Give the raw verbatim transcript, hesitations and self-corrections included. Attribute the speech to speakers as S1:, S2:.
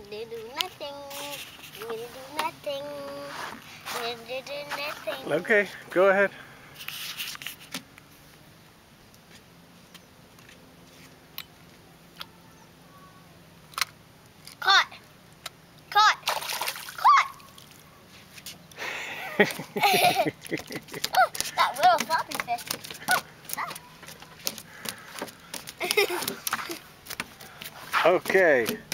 S1: gonna do nothing. I'm gonna do nothing. I'm gonna do nothing.
S2: Okay, go ahead.
S1: Caught. Caught. Caught. Oh, that little floppy fish. Oh, that.
S2: Okay.